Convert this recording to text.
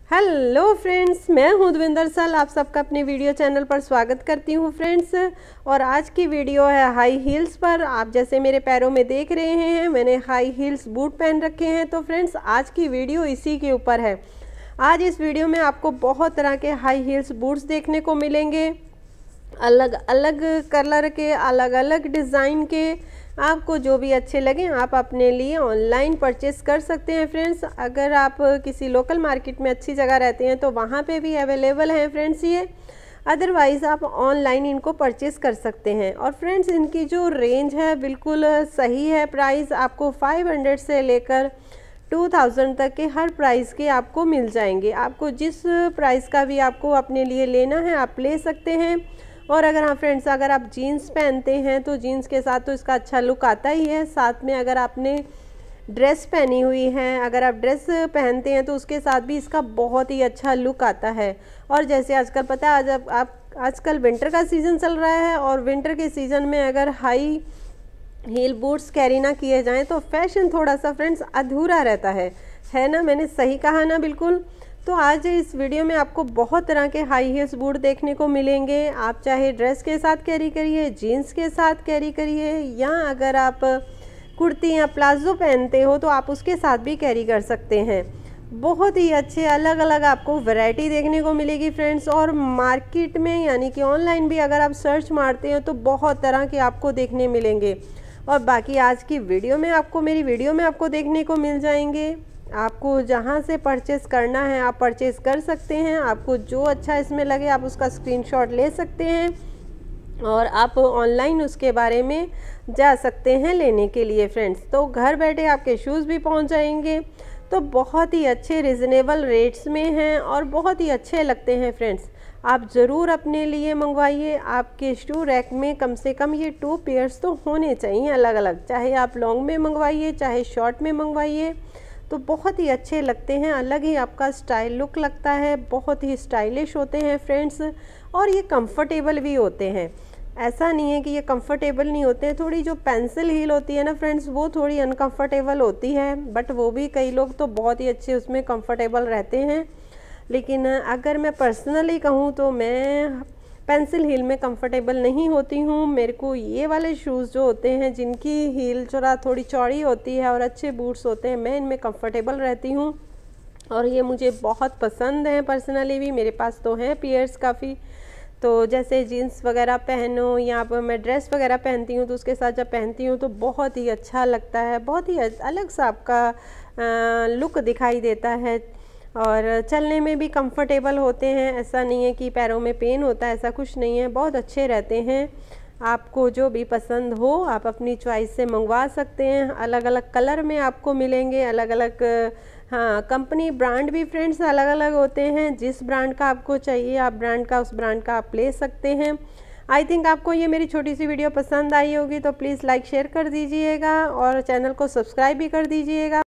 Hello friends, मैं हूं दविंदर सल। आप सबका अपने वीडियो चैनल पर स्वागत करती हूं फ्रेंड्स। और आज की वीडियो है हाई हील्स पर। आप जैसे मेरे पैरों में देख रहे हैं, मैंने हाई हील्स बूट पहन रखे हैं। तो फ्रेंड्स, आज की वीडियो इसी के ऊपर है। आज इस वीडियो में आपको बहुत तरह के हाई हील्स बूट्स देखने को मिलेंगे, अलग अलग कलर के, अलग अलग डिज़ाइन के। आपको जो भी अच्छे लगें आप अपने लिए ऑनलाइन परचेस कर सकते हैं फ्रेंड्स। अगर आप किसी लोकल मार्केट में अच्छी जगह रहते हैं तो वहाँ पे भी अवेलेबल हैं फ्रेंड्स ये। अदरवाइज़ आप ऑनलाइन इनको परचेस कर सकते हैं। और फ्रेंड्स, इनकी जो रेंज है बिल्कुल सही है। प्राइस आपको 500 से लेकर 2000 तक के हर प्राइस के आपको मिल जाएंगे। आपको जिस प्राइस का भी आपको अपने लिए लेना है आप ले सकते हैं। और अगर हाँ फ्रेंड्स, अगर आप जीन्स पहनते हैं तो जीन्स के साथ तो इसका अच्छा लुक आता ही है। साथ में अगर आपने ड्रेस पहनी हुई है, अगर आप ड्रेस पहनते हैं तो उसके साथ भी इसका बहुत ही अच्छा लुक आता है। और जैसे आजकल पता है, आजकल विंटर का सीज़न चल रहा है और विंटर के सीज़न में अगर हाई हील बूट्स कैरी ना किए जाएं तो फैशन थोड़ा सा फ्रेंड्स अधूरा रहता है ना। मैंने सही कहा ना? बिल्कुल। तो आज इस वीडियो में आपको बहुत तरह के हाई हील्स बूट देखने को मिलेंगे। आप चाहे ड्रेस के साथ कैरी करिए, जीन्स के साथ कैरी करिए, या अगर आप कुर्ती या प्लाजो पहनते हो तो आप उसके साथ भी कैरी कर सकते हैं। बहुत ही अच्छे अलग अलग आपको वैरायटी देखने को मिलेगी फ्रेंड्स। और मार्केट में यानी कि ऑनलाइन भी अगर आप सर्च मारते हो तो बहुत तरह के आपको देखने मिलेंगे। और बाकी आज की वीडियो में आपको, मेरी वीडियो में आपको देखने को मिल जाएंगे। आपको जहां से परचेस करना है आप परचेस कर सकते हैं। आपको जो अच्छा इसमें लगे आप उसका स्क्रीनशॉट ले सकते हैं और आप ऑनलाइन उसके बारे में जा सकते हैं लेने के लिए फ्रेंड्स। तो घर बैठे आपके शूज़ भी पहुंच जाएंगे। तो बहुत ही अच्छे रिजनेबल रेट्स में हैं और बहुत ही अच्छे लगते हैं फ्रेंड्स। आप ज़रूर अपने लिए मंगवाइए। आपके शू रैक में कम से कम ये 2 पेयर्स तो होने चाहिए अलग अलग। चाहे आप लॉन्ग में मंगवाइए चाहे शॉर्ट में मंगवाइए, तो बहुत ही अच्छे लगते हैं। अलग ही आपका स्टाइल लुक लगता है। बहुत ही स्टाइलिश होते हैं फ्रेंड्स। और ये कंफर्टेबल भी होते हैं। ऐसा नहीं है कि ये कंफर्टेबल नहीं होते हैं। थोड़ी जो पेंसिल हील होती है ना फ्रेंड्स, वो थोड़ी अनकंफर्टेबल होती है, बट वो भी कई लोग तो बहुत ही अच्छे उसमें कंफर्टेबल रहते हैं। लेकिन अगर मैं पर्सनली कहूँ तो मैं पेंसिल हील में कंफर्टेबल नहीं होती हूँ। मेरे को ये वाले शूज़ जो होते हैं जिनकी हील थोड़ी चौड़ी होती है और अच्छे बूट्स होते हैं, मैं इनमें कंफर्टेबल रहती हूँ। और ये मुझे बहुत पसंद है पर्सनली भी। मेरे पास तो हैं पेयर्स काफ़ी। तो जैसे जीन्स वगैरह पहनो या मैं ड्रेस वगैरह पहनती हूँ तो उसके साथ जब पहनती हूँ तो बहुत ही अच्छा लगता है। बहुत ही अलग सा आपका लुक दिखाई देता है। और चलने में भी कंफर्टेबल होते हैं। ऐसा नहीं है कि पैरों में पेन होता है, ऐसा कुछ नहीं है। बहुत अच्छे रहते हैं। आपको जो भी पसंद हो आप अपनी चॉइस से मंगवा सकते हैं। अलग अलग कलर में आपको मिलेंगे, अलग अलग हाँ कंपनी ब्रांड भी फ्रेंड्स अलग अलग होते हैं। जिस ब्रांड का आपको चाहिए आप उस ब्रांड का आप ले सकते हैं। आई थिंक आपको ये मेरी छोटी सी वीडियो पसंद आई होगी, तो प्लीज़ लाइक शेयर कर दीजिएगा और चैनल को सब्सक्राइब भी कर दीजिएगा।